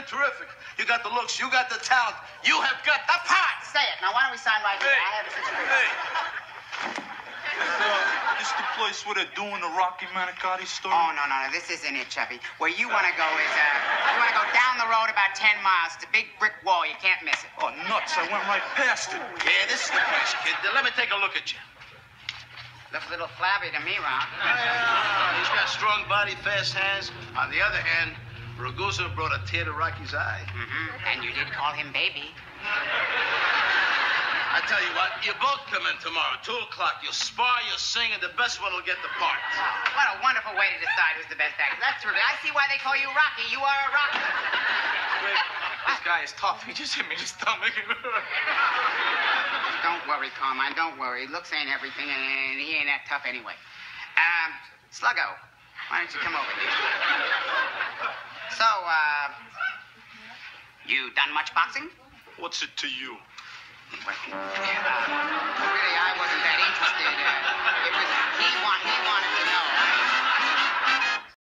terrific. You got the looks. You got the talent. You have got the part. Say it. Now, why don't we sign right here? I have a situation. Hey. This the place where they're doing the Rocky Manicotti story? Oh, no. This isn't it, Chubby. Where you want to go is, you want to go down the road about 10 miles. It's a big brick wall. You can't miss it. Oh, nuts. I went right past it. Yeah, this is the place, kid. Let me take a look at you. Looks a little flabby to me, Ron. He's got strong body, fast hands. On the other hand, Ragusa brought a tear to Rocky's eye. Mm-hmm. And you did call him baby. I tell you what, you both come in tomorrow, 2 o'clock. You'll spar, you'll sing, and the best one will get the part. What a wonderful way to decide who's the best actor. That's terrific. I see why they call you Rocky. You are a Rocky. This guy is tough. He just hit me in the stomach. Don't worry, Carmine. Don't worry. Looks ain't everything, and he ain't that tough anyway. Sluggo, why don't you come over here? So, you done much boxing? What's it to you? Well,